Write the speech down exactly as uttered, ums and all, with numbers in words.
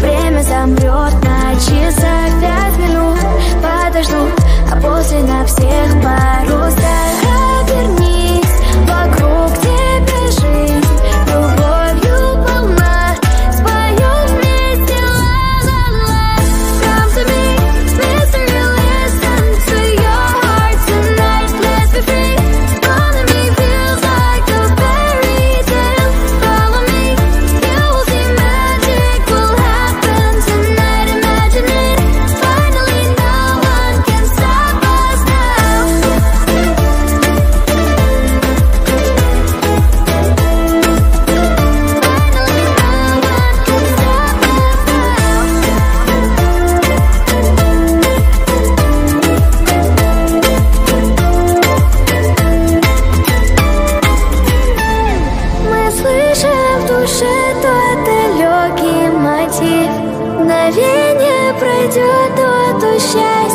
время замрет на часах. Пять минут подожду, а после на всех парусах. Обернись, вокруг тебя жизнь любовью полна. Споем вместе ла-ла-ла. Come to me, mystery, listen to your heart tonight. Let's be free. Follow me, feels like a fairy tale. Follow me, you will see magic will happen tonight. Imagine it, finally no one can stop us now. Мы слышим в душе тот далекий мотив. Мгновение пройдет, но то счастье